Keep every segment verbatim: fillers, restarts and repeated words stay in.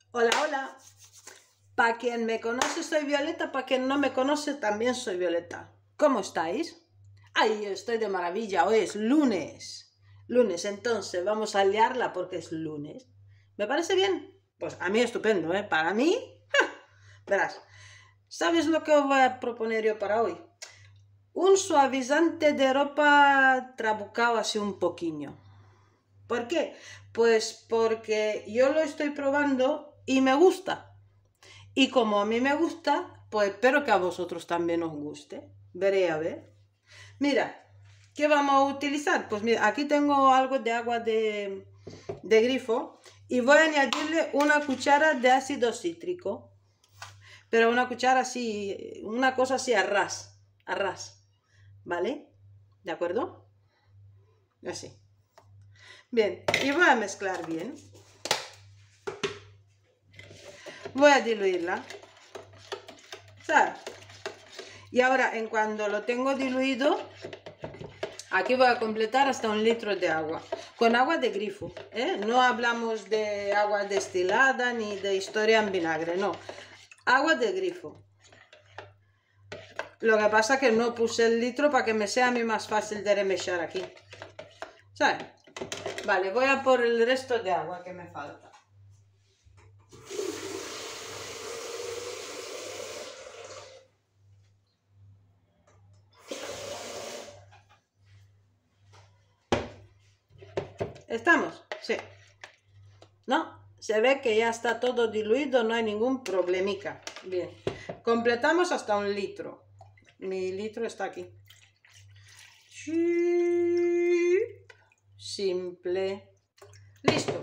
Hola, hola. Para quien me conoce soy Violeta, para quien no me conoce también soy Violeta. ¿Cómo estáis? Ay, yo estoy de maravilla, hoy es lunes. Lunes, entonces vamos a liarla porque es lunes. ¿Me parece bien? Pues a mí estupendo, ¿eh? Para mí, ¡ja! Verás, ¿sabes lo que os voy a proponer yo para hoy? Un suavizante de ropa trabucado así un poquillo. ¿Por qué? Pues porque yo lo estoy probando y me gusta. Y como a mí me gusta, pues espero que a vosotros también os guste. Veré a ver. Mira, ¿qué vamos a utilizar? Pues mira, aquí tengo algo de agua de, de grifo y voy a añadirle una cuchara de ácido cítrico. Pero una cuchara así, una cosa así a ras, a ras. ¿Vale? ¿De acuerdo? Así. Bien, y voy a mezclar bien. Voy a diluirla. ¿Sabes? Y ahora, en cuando lo tengo diluido, aquí voy a completar hasta un litro de agua. Con agua de grifo, ¿eh? No hablamos de agua destilada ni de historia en vinagre, no. Agua de grifo. Lo que pasa es que no puse el litro para que me sea a mí más fácil de remechar aquí. ¿Sabes? Vale, voy a por el resto de agua que me falta. ¿Estamos? Sí. ¿No? Se ve que ya está todo diluido, no hay ningún problemica. Bien. Completamos hasta un litro. Mi litro está aquí. Simple. Listo.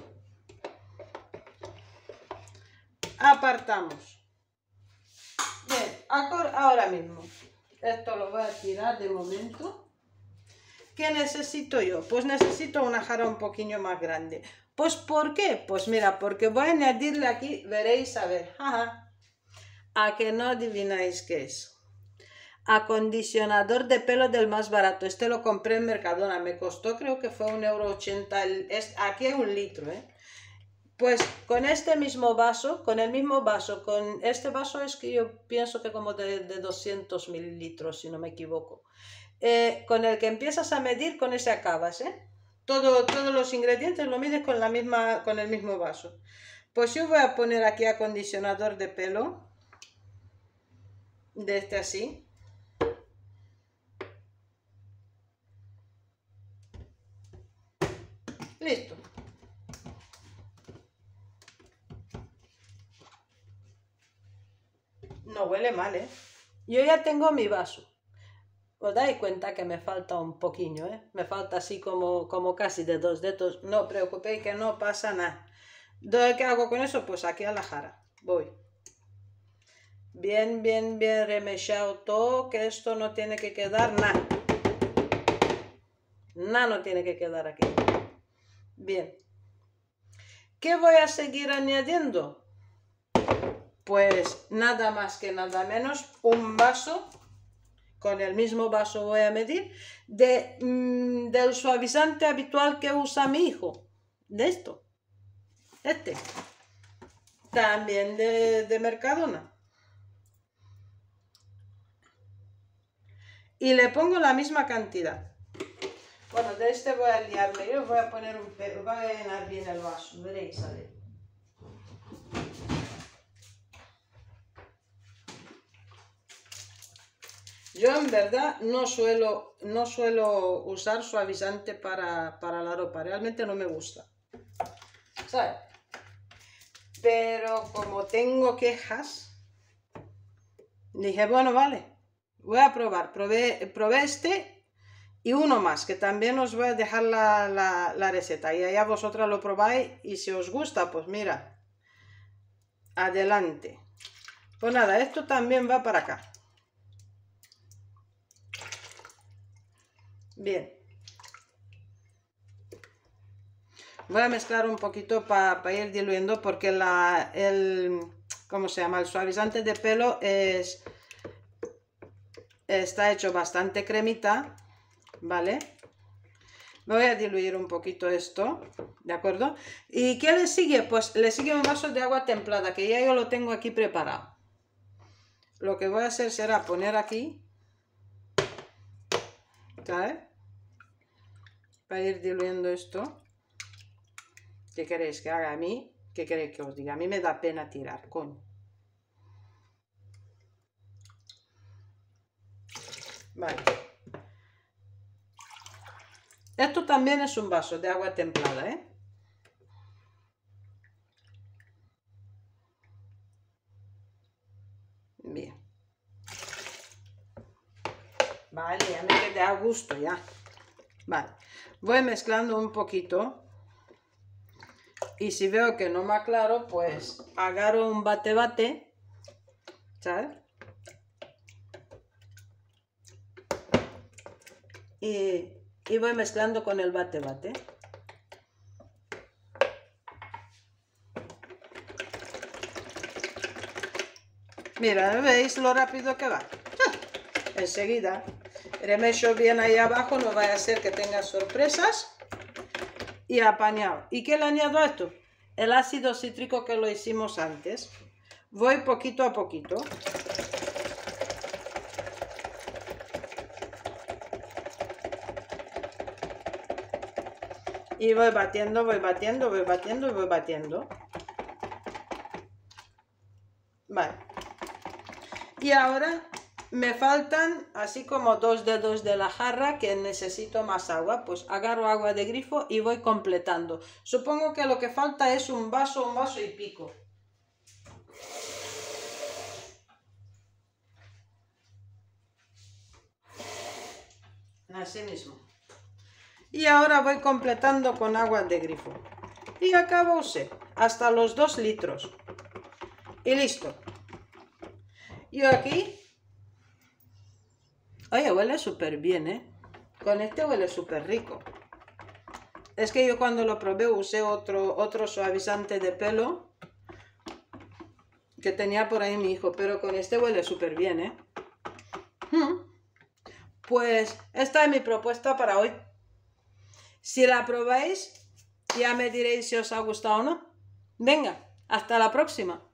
Apartamos. Bien, ahora mismo. Esto lo voy a tirar de momento. ¿Qué necesito yo? Pues necesito una jarra un poquillo más grande. Pues ¿por qué? Pues mira, porque voy a añadirle aquí, veréis, a ver. Ajá. A que no adivináis qué es. Acondicionador de pelo del más barato. Este lo compré en Mercadona. Me costó, creo que fue un euro ochenta. Es, aquí hay un litro, ¿eh? Pues con este mismo vaso, con el mismo vaso, con este vaso es que yo pienso que como de, de doscientos mililitros, si no me equivoco. Eh, con el que empiezas a medir, con ese acabas, ¿eh? Todo, todos los ingredientes lo mides con, la misma, con el mismo vaso. Pues yo voy a poner aquí acondicionador de pelo. De este así. Listo. No huele mal, ¿eh? Yo ya tengo mi vaso. Os dais cuenta que me falta un poquillo, ¿eh? Me falta así como, como casi de dos dedos. No os preocupéis que no pasa nada. ¿Qué hago con eso? Pues aquí a la jarra. Voy. Bien, bien, bien remechado todo, que esto no tiene que quedar nada. Nada no tiene que quedar aquí. Bien. ¿Qué voy a seguir añadiendo? Pues nada más que nada menos un vaso, con el mismo vaso voy a medir, de, mmm, del suavizante habitual que usa mi hijo. De esto. Este. También de, de Mercadona. Y le pongo la misma cantidad. Bueno, de este voy a liarme. Yo voy a poner un pelo, voy a llenar bien el vaso. Veréis, a ver. Yo en verdad no suelo, no suelo usar suavizante para, para la ropa. Realmente no me gusta. ¿Sabes? Pero como tengo quejas, dije, bueno, vale. Voy a probar. Probé, probé este y uno más, que también os voy a dejar la, la, la receta. Y allá vosotras lo probáis y si os gusta, pues mira. Adelante. Pues nada, esto también va para acá. Bien. Voy a mezclar un poquito para pa ir diluyendo porque la, el, ¿cómo se llama? El suavizante de pelo es, está hecho bastante cremita, ¿vale? Voy a diluir un poquito esto, ¿de acuerdo? ¿Y qué le sigue? Pues le sigue un vaso de agua templada, que ya yo lo tengo aquí preparado. Lo que voy a hacer será poner aquí, ¿sabes? Para ir diluyendo esto. ¿Qué queréis que haga a mí? ¿Qué queréis que os diga? A mí me da pena tirar, coño. Vale. Esto también es un vaso de agua templada, ¿eh? Bien. Vale, ya me quedé a gusto ya. Vale. Voy mezclando un poquito. Y si veo que no me aclaro, pues agarro un bate-bate. ¿Sabes? Y, y voy mezclando con el bate-bate. Mira, ¿veis lo rápido que va? ¡Ah! Enseguida. Remesho bien ahí abajo, no vaya a ser que tenga sorpresas. Y apañado. ¿Y qué le añado a esto? El ácido cítrico que lo hicimos antes. Voy poquito a poquito. Y voy batiendo, voy batiendo, voy batiendo y voy batiendo. Vale. Y ahora me faltan así como dos dedos de la jarra que necesito más agua. Pues agarro agua de grifo y voy completando. Supongo que lo que falta es un vaso, un vaso y pico. Así mismo. Y ahora voy completando con agua de grifo. Y acabóse hasta los dos litros. Y listo. Yo aquí... Oye, huele súper bien, ¿eh? Con este huele súper rico. Es que yo cuando lo probé usé otro, otro suavizante de pelo que tenía por ahí mi hijo, pero con este huele súper bien, ¿eh? Hmm. Pues esta es mi propuesta para hoy. Si la probáis, ya me diréis si os ha gustado o no. Venga, hasta la próxima.